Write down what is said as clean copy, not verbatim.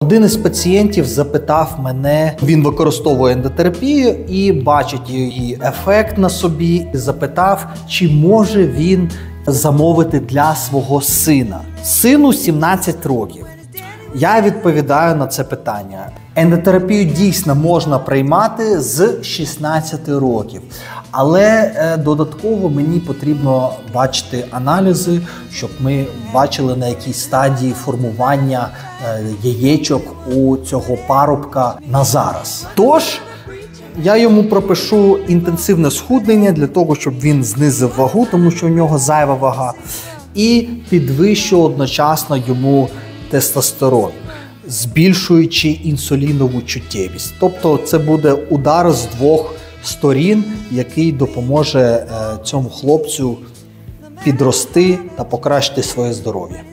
Один із пацієнтів запитав мене, він використовує ендотерапію і бачить її ефект на собі, запитав, чи може він замовити для свого сина. Сину 17 років. Я відповідаю на це питання. Ендотерапію дійсно можна приймати з 16 років, але додатково мені потрібно бачити аналізи, щоб ми бачили, на якій стадії формування яєчок у цього парубка на зараз. Тож, я йому пропишу інтенсивне схуднення для того, щоб він знизив вагу, тому що у нього зайва вага, і підвищу одночасно йому тестостерон, збільшуючи інсулінову чуттєвість. Тобто це буде удар з двох сторін, який допоможе цьому хлопцю підрости та покращити своє здоров'я.